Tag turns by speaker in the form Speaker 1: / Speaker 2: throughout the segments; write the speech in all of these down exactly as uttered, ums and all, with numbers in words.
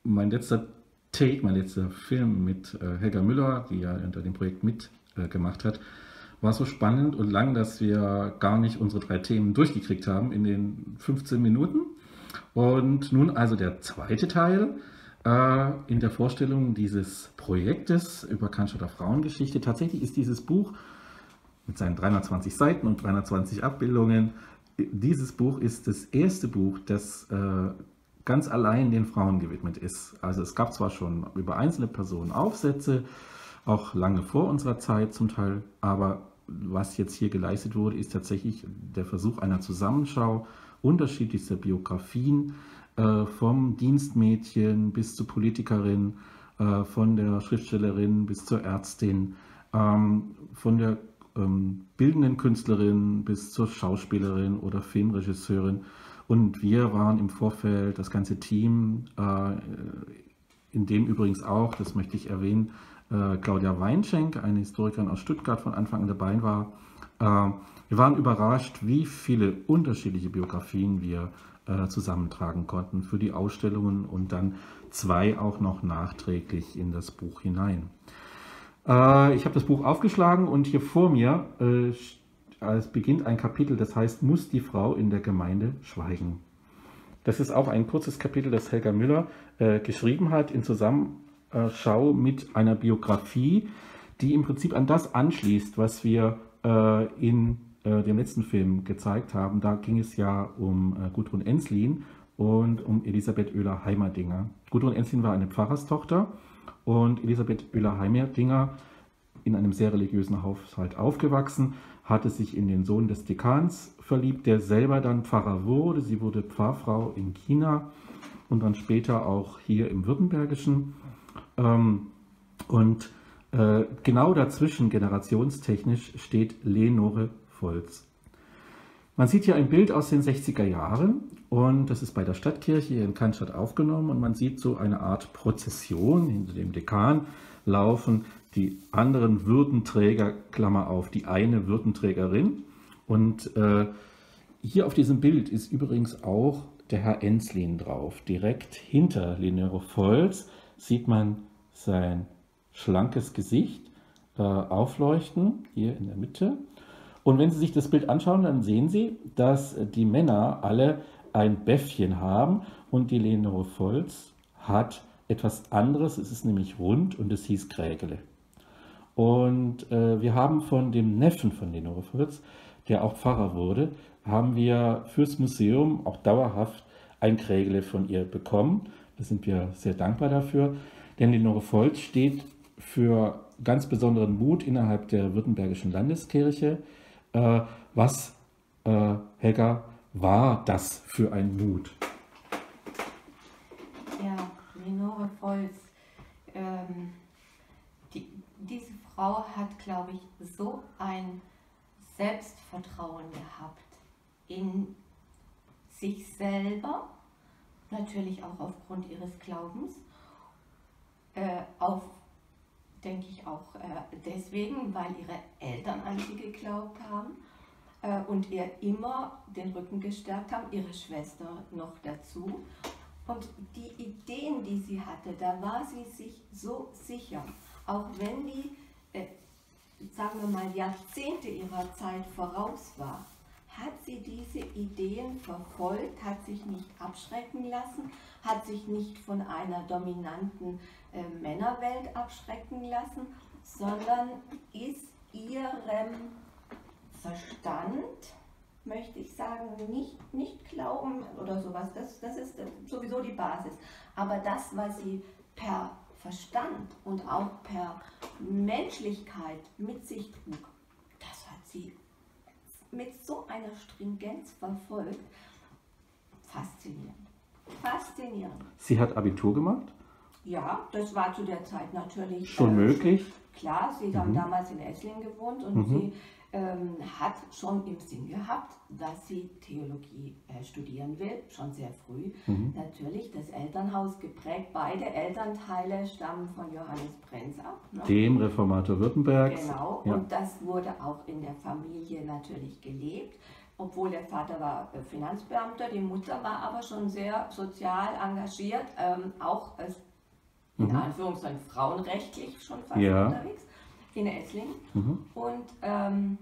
Speaker 1: mein letzter Take, mein letzter Film mit äh, Helga Müller, die ja unter dem Projekt mitgemacht äh, hat, war so spannend und lang, dass wir gar nicht unsere drei Themen durchgekriegt haben in den fünfzehn Minuten. Und nun also der zweite Teil äh, in der Vorstellung dieses Projektes über Cannstatter Frauengeschichte. Tatsächlich ist dieses Buch mit seinen dreihundertzwanzig Seiten und dreihundertzwanzig Abbildungen, dieses Buch ist das erste Buch, das äh, ganz allein den Frauen gewidmet ist. Also es gab zwar schon über einzelne Personen Aufsätze, auch lange vor unserer Zeit zum Teil, aber was jetzt hier geleistet wurde, ist tatsächlich der Versuch einer Zusammenschau unterschiedlichster Biografien, äh, vom Dienstmädchen bis zur Politikerin, äh, von der Schriftstellerin bis zur Ärztin, ähm, von der ähm, bildenden Künstlerin bis zur Schauspielerin oder Filmregisseurin. Und wir waren im Vorfeld, das ganze Team, äh, in dem übrigens auch, das möchte ich erwähnen, äh, Claudia Weinschenk, eine Historikerin aus Stuttgart, von Anfang an dabei war. Äh, wir waren überrascht, wie viele unterschiedliche Biografien wir äh, zusammentragen konnten für die Ausstellungen und dann zwei auch noch nachträglich in das Buch hinein. Äh, ich habe das Buch aufgeschlagen und hier vor mir äh, es beginnt ein Kapitel, das heißt, muss die Frau in der Gemeinde schweigen? Das ist auch ein kurzes Kapitel, das Helga Müller äh, geschrieben hat in Zusammenschau mit einer Biografie, die im Prinzip an das anschließt, was wir äh, in äh, dem letzten Film gezeigt haben. Da ging es ja um äh, Gudrun Ensslin und um Elisabeth Oehler-Heimerdinger. Gudrun Ensslin war eine Pfarrerstochter und Elisabeth Oehler-Heimerdinger, in einem sehr religiösen Haushalt aufgewachsen, hatte sich in den Sohn des Dekans verliebt, der selber dann Pfarrer wurde. Sie wurde Pfarrfrau in China und dann später auch hier im Württembergischen. Und genau dazwischen, generationstechnisch, steht Lenore Volz. Man sieht hier ein Bild aus den sechziger Jahren und das ist bei der Stadtkirche hier in Cannstatt aufgenommen und man sieht so eine Art Prozession. Hinter dem Dekan laufen die anderen Würdenträger, Klammer auf, die eine Würdenträgerin. Und äh, hier auf diesem Bild ist übrigens auch der Herr Ensslin drauf. Direkt hinter Lenore Volz sieht man sein schlankes Gesicht äh, aufleuchten, hier in der Mitte. Und wenn Sie sich das Bild anschauen, dann sehen Sie, dass die Männer alle ein Bäffchen haben und die Lenore Volz hat etwas anderes. Es ist nämlich rund und es hieß Krägele. Und äh, wir haben von dem Neffen von Lenore Volz, der auch Pfarrer wurde, haben wir fürs Museum auch dauerhaft ein Krägele von ihr bekommen. Da sind wir sehr dankbar dafür, denn Lenore Volz steht für ganz besonderen Mut innerhalb der Württembergischen Landeskirche. Äh, was, äh, Helga, war das für ein Mut?
Speaker 2: Ja, Lenore Volz, ähm, die, diese Frau hat, glaube ich, so ein Selbstvertrauen gehabt in sich selber, natürlich auch aufgrund ihres Glaubens, äh, auf, denke ich auch äh, deswegen, weil ihre Eltern an sie geglaubt haben äh, und ihr immer den Rücken gestärkt haben, ihre Schwester noch dazu. Und die Ideen, die sie hatte, da war sie sich so sicher, auch wenn die, äh, sagen wir mal, Jahrzehnte ihrer Zeit voraus war, hat sie diese Ideen verfolgt, hat sich nicht abschrecken lassen, hat sich nicht von einer dominanten äh, Männerwelt abschrecken lassen, sondern ist ihrem Verstand, möchte ich sagen, nicht, nicht glauben oder sowas, das, das ist sowieso die Basis. Aber das, was sie per Verstand und auch per Menschlichkeit mit sich trug, das hat sie mit so einer Stringenz verfolgt. Faszinierend. Faszinierend.
Speaker 1: Sie hat Abitur gemacht?
Speaker 2: Ja, das war zu der Zeit natürlich
Speaker 1: schon äh, möglich.
Speaker 2: Klar, sie haben mhm. damals in Esslingen gewohnt und mhm. sie ähm, hat schon im Sinn gehabt, dass sie Theologie äh, studieren will, schon sehr früh. Mhm. Natürlich das Elternhaus geprägt, beide Elternteile stammen von Johannes Brenz ab. Ne?
Speaker 1: Dem Reformator Württembergs.
Speaker 2: Genau, ja. Und das wurde auch in der Familie natürlich gelebt. obwohl der Vater war Finanzbeamter, die Mutter war aber schon sehr sozial engagiert, ähm, auch als in
Speaker 1: Mhm.
Speaker 2: Anführungszeichen frauenrechtlich schon fast
Speaker 1: Ja.
Speaker 2: unterwegs, in Esslingen.
Speaker 1: Mhm.
Speaker 2: Und ähm,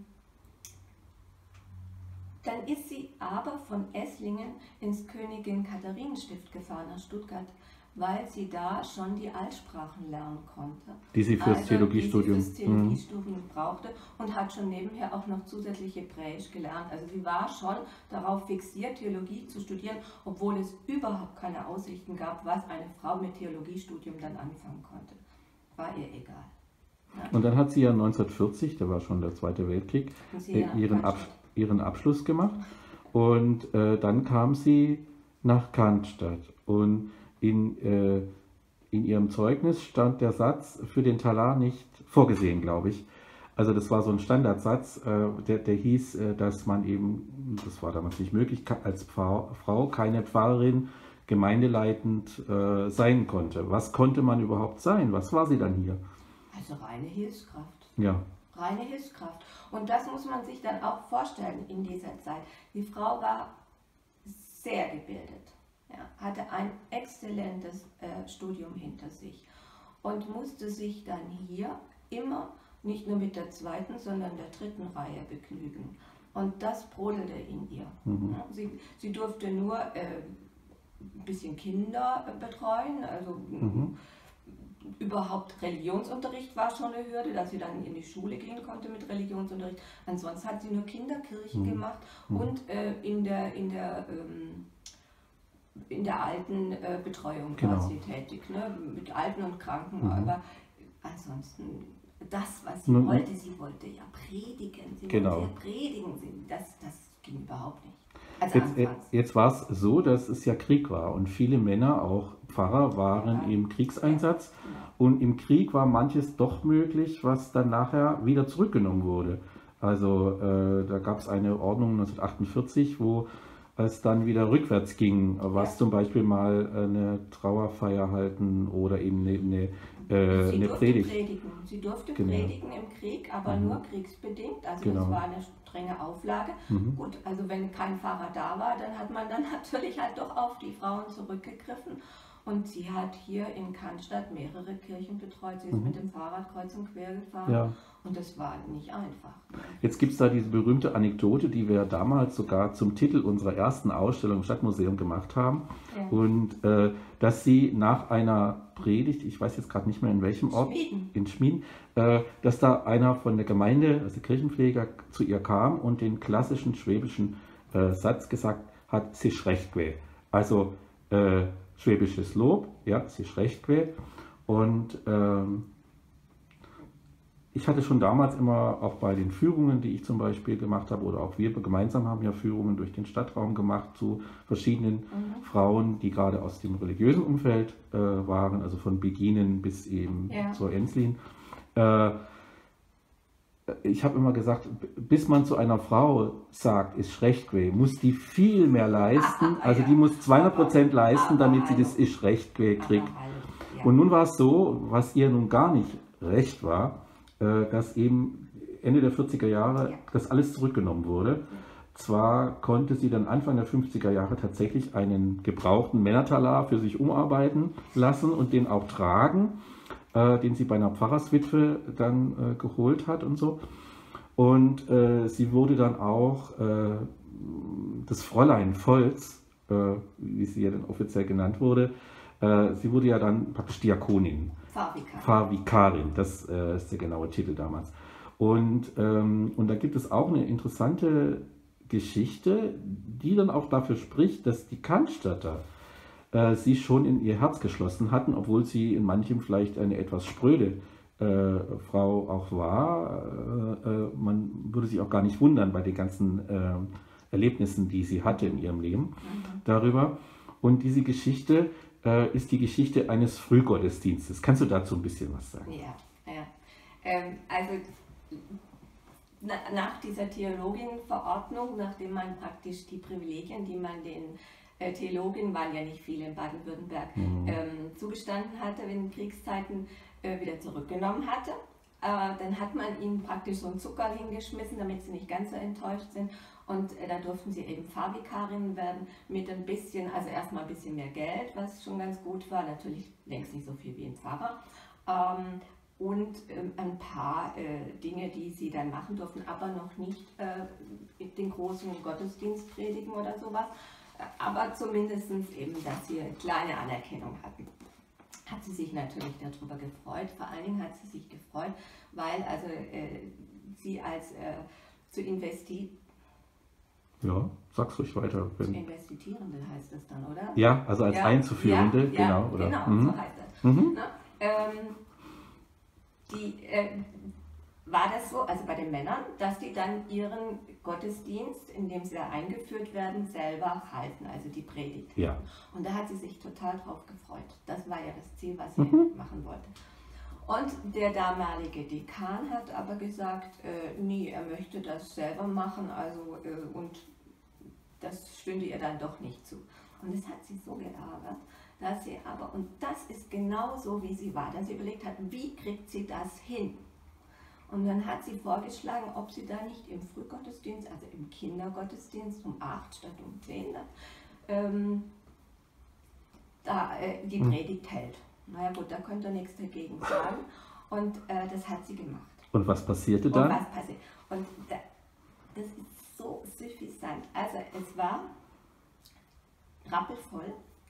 Speaker 2: dann ist sie aber von Esslingen ins Königin-Katharinen-Stift gefahren nach Stuttgart, weil sie da schon die Altsprachen lernen konnte.
Speaker 1: Die sie fürs
Speaker 2: Also,
Speaker 1: Theologiestudium.
Speaker 2: Die sie fürs Theologiestudium brauchte und hat schon nebenher auch noch zusätzlich Hebräisch gelernt. Also sie war schon darauf fixiert, Theologie zu studieren, obwohl es überhaupt keine Aussichten gab, was eine Frau mit Theologiestudium dann anfangen konnte. War ihr egal. Ja.
Speaker 1: Und dann hat sie ja neunzehnhundertvierzig, da war schon der Zweite Weltkrieg, äh, ihren, Ab ihren Abschluss gemacht. Und äh, dann kam sie nach Cannstatt. Und in, äh, in ihrem Zeugnis stand der Satz für den Talar nicht vorgesehen, glaube ich. Also das war so ein Standardsatz, äh, der, der hieß, äh, dass man eben, das war damals nicht möglich, als Pfarr, Frau keine Pfarrerin gemeindeleitend äh, sein konnte. Was konnte man überhaupt sein? Was war sie dann hier?
Speaker 2: Also reine Hilfskraft.
Speaker 1: Ja.
Speaker 2: Reine Hilfskraft. Und das muss man sich dann auch vorstellen in dieser Zeit. Die Frau war sehr gebildet, ja, hatte ein exzellentes äh, Studium hinter sich und musste sich dann hier immer nicht nur mit der zweiten, sondern der dritten Reihe begnügen. Und das brodelte in ihr.
Speaker 1: Mhm.
Speaker 2: Ja, sie, sie durfte nur äh, ein bisschen Kinder äh, betreuen, also
Speaker 1: Mhm.
Speaker 2: überhaupt Religionsunterricht war schon eine Hürde, dass sie dann in die Schule gehen konnte mit Religionsunterricht. Ansonsten hat sie nur Kinderkirchen
Speaker 1: Mhm.
Speaker 2: gemacht
Speaker 1: Mhm.
Speaker 2: und äh, in der, in der, ähm, in der alten äh, Betreuung
Speaker 1: Genau.
Speaker 2: war sie tätig, ne? Mit Alten und Kranken.
Speaker 1: Mhm.
Speaker 2: Aber ansonsten, das, was sie
Speaker 1: Nun,
Speaker 2: wollte, sie wollte ja predigen. Sie
Speaker 1: Genau.
Speaker 2: wollte ja predigen. Sie, das, das ging überhaupt nicht. Also
Speaker 1: Jetzt, äh,
Speaker 2: anfangs.
Speaker 1: jetzt war es so, dass es ja Krieg war und viele Männer, auch Pfarrer, waren
Speaker 2: Ja.
Speaker 1: im Kriegseinsatz.
Speaker 2: Genau.
Speaker 1: Und im Krieg war manches doch möglich, was dann nachher wieder zurückgenommen wurde. Also äh, da gab es eine Ordnung neunzehnhundertachtundvierzig, wo es dann wieder rückwärts ging, was
Speaker 2: Ja.
Speaker 1: zum Beispiel mal eine Trauerfeier halten oder eben eine, eine, äh,
Speaker 2: Sie
Speaker 1: eine
Speaker 2: durfte
Speaker 1: Predigt.
Speaker 2: predigen. Sie durfte
Speaker 1: Genau.
Speaker 2: predigen im Krieg, aber
Speaker 1: Mhm.
Speaker 2: nur kriegsbedingt. Also
Speaker 1: Genau.
Speaker 2: das war eine strenge Auflage.
Speaker 1: Mhm.
Speaker 2: Gut, also wenn kein Pfarrer da war, dann hat man dann natürlich halt doch auf die Frauen zurückgegriffen. Und sie hat hier in Cannstatt mehrere Kirchen betreut. Sie ist
Speaker 1: Mhm.
Speaker 2: mit dem Fahrrad kreuz und quer gefahren.
Speaker 1: Ja.
Speaker 2: Und das war nicht einfach.
Speaker 1: Jetzt gibt es da diese berühmte Anekdote, die wir damals sogar zum Titel unserer ersten Ausstellung im Stadtmuseum gemacht haben.
Speaker 2: Ja.
Speaker 1: Und äh, dass sie nach einer Predigt, ich weiß jetzt gerade nicht mehr in welchem Ort,
Speaker 2: Schmieden.
Speaker 1: in Schmien, äh, dass da einer von der Gemeinde, also Kirchenpfleger, zu ihr kam und den klassischen schwäbischen äh, Satz gesagt hat, sie schrecht quä. Also äh, schwäbisches Lob, ja, sie schrecht quä. Und ähm, ich hatte schon damals immer, auch bei den Führungen, die ich zum Beispiel gemacht habe, oder auch wir gemeinsam haben ja Führungen durch den Stadtraum gemacht zu verschiedenen
Speaker 2: Mhm.
Speaker 1: Frauen, die gerade aus dem religiösen Umfeld äh, waren, also von Beginen bis eben
Speaker 2: Ja.
Speaker 1: zur Enslin. Äh, ich habe immer gesagt, b- bis man zu einer Frau sagt, ist schlecht quä, muss die viel mehr leisten, also die muss zweihundert Prozent leisten, damit sie das ist recht quä kriegt.
Speaker 2: Aber hallo, ja.
Speaker 1: Und nun war es so, was ihr nun gar nicht recht war, äh, dass eben Ende der vierziger Jahre
Speaker 2: Ja.
Speaker 1: das alles zurückgenommen wurde. Zwar konnte sie dann Anfang der fünfziger Jahre tatsächlich einen gebrauchten Männertalar für sich umarbeiten lassen und den auch tragen, äh, den sie bei einer Pfarrerswitwe dann äh, geholt hat und so. Und äh, sie wurde dann auch äh, das Fräulein Volz, äh, wie sie ja dann offiziell genannt wurde, äh, sie wurde ja dann praktisch Diakonin.
Speaker 2: Pfarrvikar.
Speaker 1: Pfarrvikarin, das äh, ist der genaue Titel damals. Und, ähm, und da gibt es auch eine interessante Geschichte, die dann auch dafür spricht, dass die Cannstatter äh, sie schon in ihr Herz geschlossen hatten, obwohl sie in manchem vielleicht eine etwas spröde äh, Frau auch war. Äh, äh, man würde sich auch gar nicht wundern bei den ganzen äh, Erlebnissen, die sie hatte in ihrem Leben
Speaker 2: Mhm.
Speaker 1: darüber. Und diese Geschichte äh, ist die Geschichte eines Frühgottesdienstes. Kannst du dazu ein bisschen was sagen?
Speaker 2: Ja, ja. Ähm, also na, nach dieser Theologienverordnung, nachdem man praktisch die Privilegien, die man den äh, Theologinnen, waren ja nicht viele in Baden-Württemberg,
Speaker 1: Mhm.
Speaker 2: ähm, zugestanden hatte in Kriegszeiten, äh, wieder zurückgenommen hatte, äh, dann hat man ihnen praktisch so einen Zucker hingeschmissen, damit sie nicht ganz so enttäuscht sind. Und äh, da durften sie eben Fahrvikarinnen werden mit ein bisschen, also erstmal ein bisschen mehr Geld, was schon ganz gut war, natürlich längst nicht so viel wie ein Pfarrer. Ähm, und ähm, ein paar äh, Dinge, die sie dann machen durften, aber noch nicht äh, den großen Gottesdienst predigen oder sowas, aber zumindest eben, dass sie eine kleine Anerkennung hatten. Hat sie sich natürlich darüber gefreut, vor allen Dingen hat sie sich gefreut, weil also äh, sie als äh, zu investieren,
Speaker 1: ja, sag's ruhig weiter.
Speaker 2: Wenn Investierende heißt das dann, oder?
Speaker 1: Ja, also als
Speaker 2: ja,
Speaker 1: Einzuführende,
Speaker 2: ja,
Speaker 1: genau.
Speaker 2: Ja,
Speaker 1: oder?
Speaker 2: genau,
Speaker 1: Mhm.
Speaker 2: so heißt das.
Speaker 1: Mhm.
Speaker 2: Na, ähm, die, äh, war das so, also bei den Männern, dass die dann ihren Gottesdienst, in dem sie da eingeführt werden, selber halten, also die Predigt.
Speaker 1: Ja.
Speaker 2: Und da hat sie sich total drauf gefreut. Das war ja das Ziel, was sie
Speaker 1: Mhm.
Speaker 2: machen wollte. Und der damalige Dekan hat aber gesagt, äh, nee, er möchte das selber machen, also äh, und das stünde ihr dann doch nicht zu. Und das hat sie so geärgert, dass sie aber, und das ist genau so, wie sie war, dass sie überlegt hat, wie kriegt sie das hin? Und dann hat sie vorgeschlagen, ob sie da nicht im Frühgottesdienst, also im Kindergottesdienst um acht statt um zehn, ähm, da äh, die Predigt hält. Naja gut, da könnt ihr nichts dagegen sagen. Und äh, das hat sie gemacht.
Speaker 1: Und was passierte dann?
Speaker 2: Und was passiert? Und da, das ist so suffisant. Also es war rappelvoll.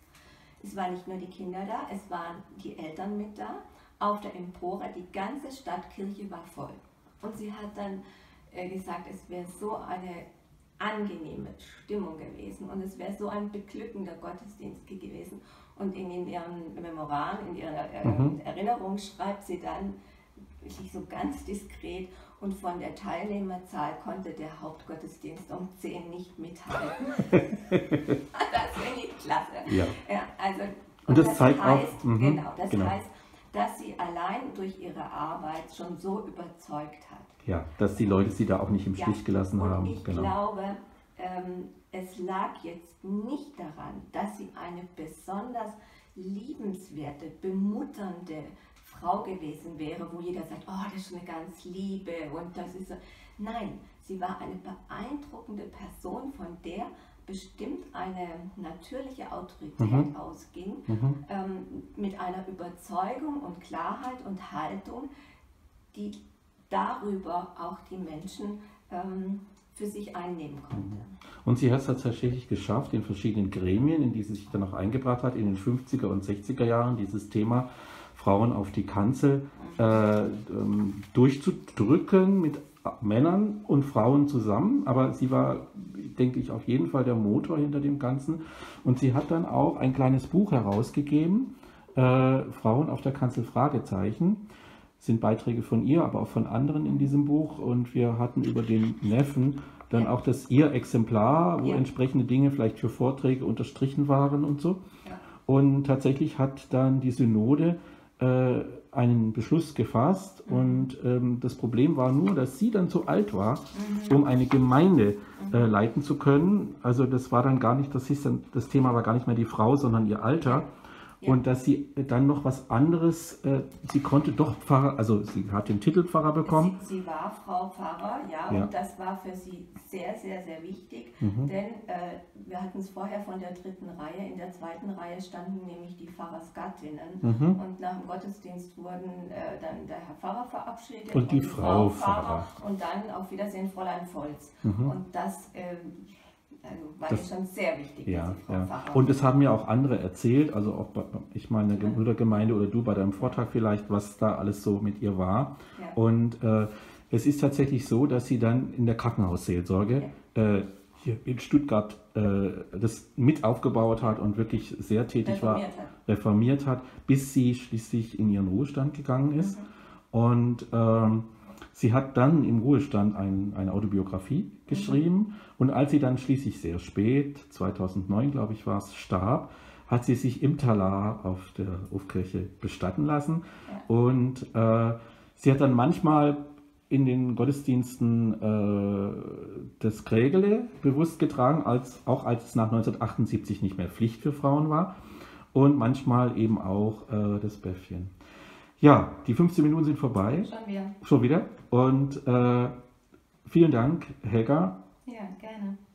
Speaker 2: Es waren nicht nur die Kinder da, es waren die Eltern mit da. Auf der Empore, die ganze Stadtkirche war voll. Und sie hat dann äh, gesagt, es wäre so eine angenehme Stimmung gewesen und es wäre so ein beglückender Gottesdienst gewesen. Und in, in ihren Memoiren, in ihrer äh,
Speaker 1: Mhm.
Speaker 2: Erinnerung schreibt sie dann wirklich so ganz diskret, und von der Teilnehmerzahl konnte der Hauptgottesdienst um zehn nicht mithalten. Das finde ich klasse.
Speaker 1: Ja.
Speaker 2: Ja, also, und,
Speaker 1: Und das
Speaker 2: das
Speaker 1: zeigt
Speaker 2: heißt,
Speaker 1: auch, mhm,
Speaker 2: genau, das
Speaker 1: genau.
Speaker 2: heißt, dass sie allein durch ihre Arbeit schon so überzeugt hat.
Speaker 1: Ja, dass die Leute sie da auch nicht im
Speaker 2: Ja,
Speaker 1: Stich gelassen
Speaker 2: und
Speaker 1: haben.
Speaker 2: ich
Speaker 1: Genau.
Speaker 2: glaube, ähm, es lag jetzt nicht daran, dass sie eine besonders liebenswerte, bemutternde Frau gewesen wäre, wo jeder sagt, oh, das ist eine ganz liebe und das ist so. Nein, sie war eine beeindruckende Person, von der bestimmt eine natürliche Autorität
Speaker 1: Mhm.
Speaker 2: ausging,
Speaker 1: Mhm.
Speaker 2: ähm, mit einer Überzeugung und Klarheit und Haltung, die darüber auch die Menschen ähm, für sich einnehmen konnte.
Speaker 1: Und sie hat es tatsächlich geschafft, in verschiedenen Gremien, in die sie sich dann auch eingebracht hat, in den fünfziger und sechziger Jahren, dieses Thema Frauen auf die Kanzel äh, ähm, durchzudrücken mit Männern und Frauen zusammen. Aber sie war, denke ich, auf jeden Fall der Motor hinter dem Ganzen. Und sie hat dann auch ein kleines Buch herausgegeben, äh, Frauen auf der Kanzel Fragezeichen. Sind Beiträge von ihr, aber auch von anderen in diesem Buch. Und wir hatten über den Neffen dann
Speaker 2: Ja.
Speaker 1: auch das ihr Exemplar, wo
Speaker 2: Ja.
Speaker 1: entsprechende Dinge vielleicht für Vorträge unterstrichen waren und so.
Speaker 2: Ja.
Speaker 1: Und tatsächlich hat dann die Synode äh, einen Beschluss gefasst.
Speaker 2: Mhm.
Speaker 1: Und ähm, das Problem war nur, dass sie dann zu alt war, um eine Gemeinde äh, leiten zu können. Also das war dann gar nicht, das, hieß dann, das Thema war gar nicht mehr die Frau, sondern ihr Alter.
Speaker 2: Ja.
Speaker 1: Und dass sie dann noch was anderes, äh, sie konnte doch Pfarrer, also sie hat den Titel Pfarrer bekommen.
Speaker 2: Sie, sie war Frau Pfarrer, ja,
Speaker 1: Ja.
Speaker 2: und das war für sie sehr, sehr, sehr wichtig,
Speaker 1: Mhm.
Speaker 2: denn äh, wir hatten es vorher von der dritten Reihe, in der zweiten Reihe standen nämlich die Pfarrersgattinnen
Speaker 1: Mhm.
Speaker 2: und nach dem Gottesdienst wurden äh, dann der Herr Pfarrer verabschiedet
Speaker 1: Und die Frau Pfarrer.
Speaker 2: und dann auf Wiedersehen Fräulein Volz.
Speaker 1: Mhm.
Speaker 2: Und das ähm, also war
Speaker 1: Das-
Speaker 2: ihr schon sehr wichtig,
Speaker 1: Ja,
Speaker 2: dass sie Frau
Speaker 1: ja.
Speaker 2: Pfarrer
Speaker 1: Und es haben ja auch andere erzählt, also auch bei, ich meine Brüdergemeinde oder du bei deinem Vortrag vielleicht, was da alles so mit ihr war.
Speaker 2: Ja.
Speaker 1: Und äh, es ist tatsächlich so, dass sie dann in der Krankenhausseelsorge äh, hier in Stuttgart äh, das mit aufgebaut hat und wirklich sehr tätig war,
Speaker 2: reformiert hat.
Speaker 1: reformiert hat, bis sie schließlich in ihren Ruhestand gegangen ist.
Speaker 2: Mhm.
Speaker 1: Und ähm, sie hat dann im Ruhestand ein, eine Autobiografie geschrieben. Und als sie dann schließlich sehr spät, zweitausendneun glaube ich war es, starb, hat sie sich im Talar auf der Hofkirche bestatten lassen.
Speaker 2: Ja.
Speaker 1: Und äh, sie hat dann manchmal in den Gottesdiensten äh, das Krägele bewusst getragen, als, auch als es nach neunzehnhundertachtundsiebzig nicht mehr Pflicht für Frauen war. Und manchmal eben auch äh, das Bäffchen. Ja, die fünfzehn Minuten sind vorbei.
Speaker 2: Schon wieder.
Speaker 1: Schon wieder. Und äh, vielen Dank, Helga.
Speaker 2: Ja, gerne.